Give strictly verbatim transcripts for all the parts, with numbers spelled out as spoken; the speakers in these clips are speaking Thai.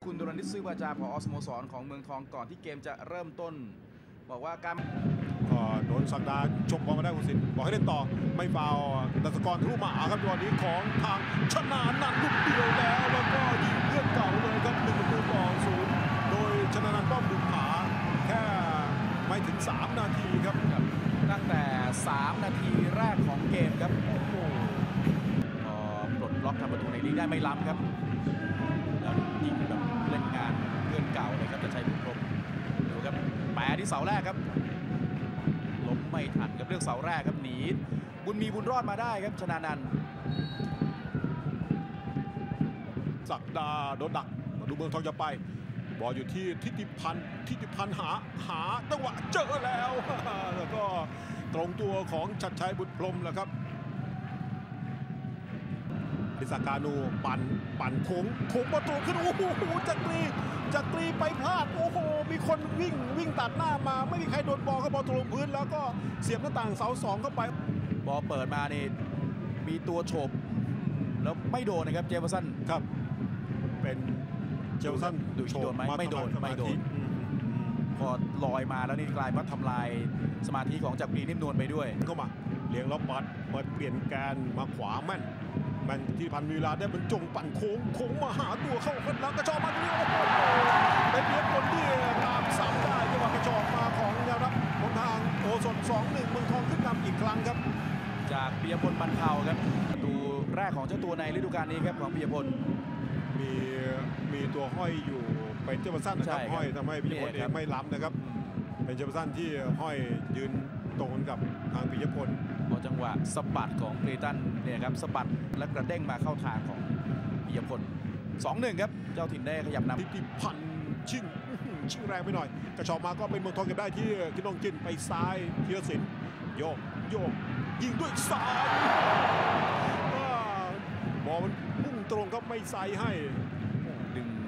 คุณดุลนิตซื่อวาจาผอ.สโมสรของเมืองทองก่อนที่เกมจะเริ่มต้นบอกว่าการก็โดนสักดาชกบอลมาได้คุณสินบอกให้เล่นต่อไม่ฟาวดัชกรทะลุมาครับจังหวะนี้ของทางชนะนันท์ลูกเดียวแล้วแล้วก็ยิงเพื่อนเก่าเลยครับหนึ่งประตูต่อศูนย์โดยชนะนันท์ป้อมบุญผาแค่ไม่ถึงสามนาทีครับตั้งแต่สามนาทีแรกของเกมครับโอ้โหพอปลดล็อกทำประตูในลีกได้ไม่ล้ำครับแล้วยิงแบบเล่นงานเพื่อนเก่าเลยครับจะใช้บุญพรหมดูครับแปะที่เสาแรกครับล้มไม่ทันกับเรื่องเสาแรกครับหนีบุญมีบุญรอดมาได้ครับชนะนันท์ศักดาโดนดักมาดูเมืองทองจะไปบอลอยู่ที่ทิติพันธ์ทิติพันธ์หาหาจังหวะเจอแล้วแล้วก็ตรงตัวของชัดชัยบุตรพรหมแหละครับดิสากานูปั่นปั่นโค้งโค้งประตูขึ้นโอ้โหจักรีจักรีไปพลาดโอ้โหมีคนวิ่งวิ่งตัดหน้ามาไม่มีใครโดนบอลเขาบอลตกพื้นแล้วก็เสียบหน้าต่างเสาสองเข้าไปบอลเปิดมานี่มีตัวโฉบแล้วไม่โดนนะครับเจฟเฟอร์สันครับเป็นเจฟเฟอร์สันดูโดนไหมไม่โดนไม่โดนพอลอยมาแล้วนี่กลายมาทำลายสมาธิของจักรีนิ่มนวลไปด้วยเข้ามาเลี้ยงล็อกบัดเปิดเปลี่ยนแกนมาขวาแม่นแม่นที่พันเวลาได้บรรจงปั่นโค้งโค้งมาหาตัวเข้าคนแล้วกระชอกมาตรงนี้โอ้โหเป็นเพียงคนที่ตามสามได้จังหวะกระชอกมาของแนวรับของทางโอสถ สองหนึ่ง เมืองทองขึ้นนำอีกครั้งครับจากปิยพลบรรเทาครับประตูแรกของเจ้าตัวในฤดูกาลนี้ครับของปิยพลมีมีตัวห้อยอยู่เป็นเจ้าสั้นนะครับห้อยทำให้ปิยพลเองไม่ล้ำนะครับเป็นเจ้าสั้นที่ห้อยยืนตรงกับทางปิยพลพอจังหวะสะบัดของคลีตันเนี่ยครับสะบัดและกระเด้งมาเข้าทางของปิยพล สองหนึ่ง ครับเจ้าถิ่นได้ขยับนำทิติพันธ์ชิงชิงแรงไปหน่อยกระชอกมาก็เป็นเมืองทองเก็บได้ที่กินนงจินไปซ้ายธีรศิลป์โยกโยกยิงด้วยซ้ายบอลมันพุ่งตรงก็ไม่ใส่ให้ดึง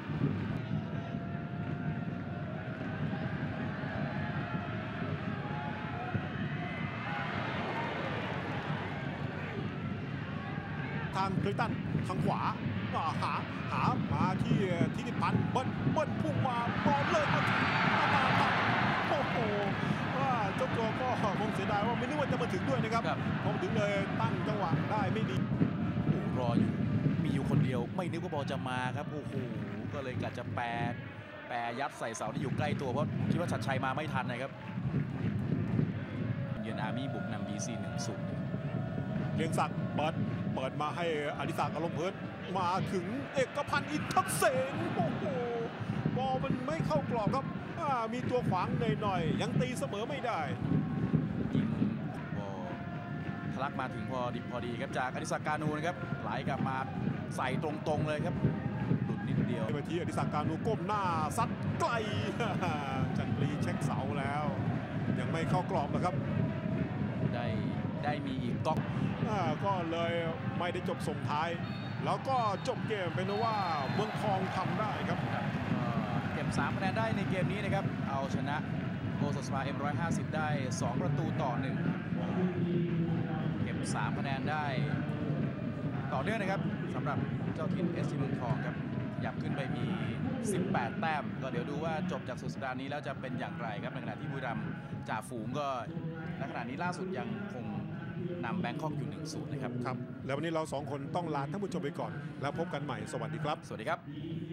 ทางคลิตันทางขวาหาหามาที่ทิติพันธ์เบิ้ลเบิ้ลพุ่งมาบอลเลยมาถึงมาทันโอ้โหว่าเจ้าตัวก็คงเสียดายว่าไม่นึกว่าจะมาถึงด้วยนะครับพอมาถึงเลยตั้งจังหวะได้ไม่ดีโอ้รออยู่มีอยู่คนเดียวไม่นึกว่าบอลจะมาครับโอ้โหก็เลยกะจะแปรแปรยัดใส่เสาที่อยู่ใกล้ตัวเพราะคิดว่าชัดชัยมาไม่ทันนะครับเยือนอาร์มี่บุกนำ บี ซี หนึ่งศูนย์เลียงศักดิ์เปิดเปิดมาให้อดิศักดิ์อารมณ์เพิร์ดมาถึงเอกพันธ์อินทเสนโอ้โหบอลมันไม่เข้ากรอบครับมีตัวขวางหน่อยๆยังตีเสมอไม่ได้ยิงบอลทะลักมาถึงพอดิบพอดีครับจากอดิศักดิ์กานูนะครับไหลกลับมาใส่ตรงๆเลยครับหลุดนิดเดียวไปที่อดิศักดิ์กานูก้มหน้าซัดไกลจักรีเช็คเสาแล้วยังไม่เข้ากรอบนะครับได้ได้มีอีกก๊อกก็เลยไม่ได้จบส่งท้ายแล้วก็จบเกมเป็นว่าเมืองทองทำได้ครับเก็บสามคะแนนได้ในเกมนี้นะครับเอาชนะโอสถสปา เอ็ม หนึ่งร้อยห้าสิบ ได้สองประตูต่อหนึ่งเก็บสามคะแนนได้ต่อเนื่องนะครับสำหรับเจ้าถิ่น เอส ซี เมืองทองครับอยากขึ้นไปมีสิบแปดแต้มก็เดี๋ยวดูว่าจบจากสุดสัปดาห์นี้แล้วจะเป็นอย่างไรครับในขณะที่บุรีรัมย์จ่าฝูงก็ในขณะนี้ล่าสุดยังคงนำแบงคอกอยู่ หนึ่งศูนย์ นะครับครับแล้ววันนี้เราสองคนต้องลาท่านผู้ชมไปก่อนแล้วพบกันใหม่สวัสดีครับสวัสดีครับ